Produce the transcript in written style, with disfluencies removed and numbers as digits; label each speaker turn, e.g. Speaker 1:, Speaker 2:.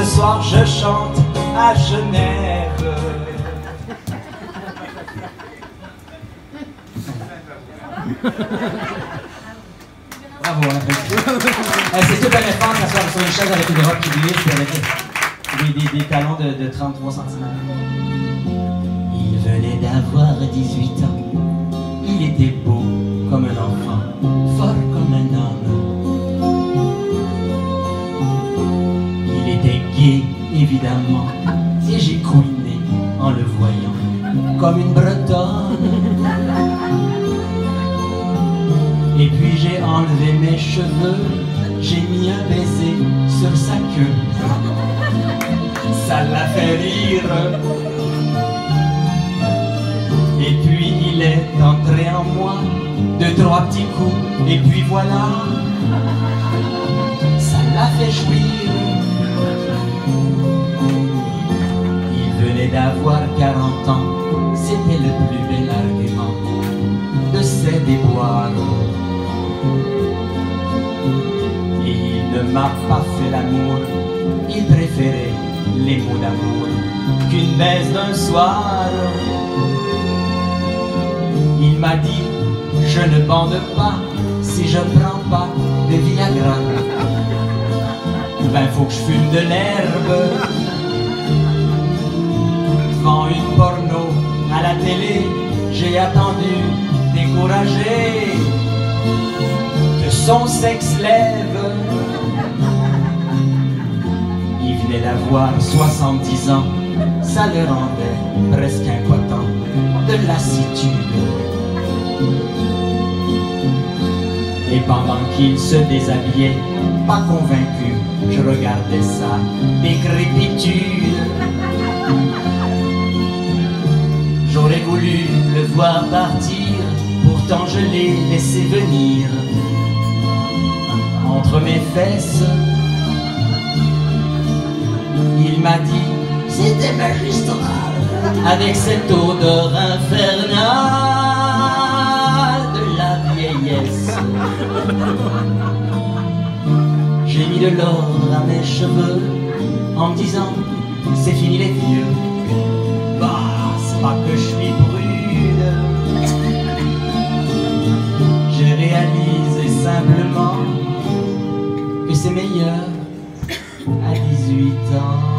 Speaker 1: soir je chante à Genève.
Speaker 2: Bravo, on apprécie. C'est tout un effort de s'asseoir sur une chaise avec une robe qui glisse et avec des talons de 33 cm. Il venait d'avoir 18 ans. Il était beau comme un enfant, fort comme un homme. Il était gai, évidemment, et j'ai couiné en le voyant comme une bretonne. Et puis j'ai enlevé mes cheveux, j'ai mis un baiser sur sa queue. Ça l'a fait rire. Et puis il est entré en moi, 2-3 petits coups, et puis voilà, ça l'a fait jouir. Il venait d'avoir 40 ans, c'était le plus bel argument de ses déboires. Et il ne m'a pas fait l'amour, il préférait les mots d'amour qu'une baisse d'un soir. Il m'a dit, je ne bande pas si je prends pas de Viagra. Ben faut que je fume de l'herbe. Devant une porno à la télé, j'ai attendu, découragé, que son sexe lève. Il venait d'avoir 70 ans, ça le rendait presque impotent de lassitude. Et pendant qu'il se déshabillait, pas convaincu, je regardais sa décrépitude. J'aurais voulu le voir partir, pourtant je l'ai laissé venir entre mes fesses. Il m'a dit, c'était magistral, avec cette odeur infernale de la vieillesse. J'ai mis de l'ordre à mes cheveux en me disant, c'est fini les vieux. Bah, c'est pas que je suis prude, j'ai réalisé simplement que c'est meilleur à 18 ans.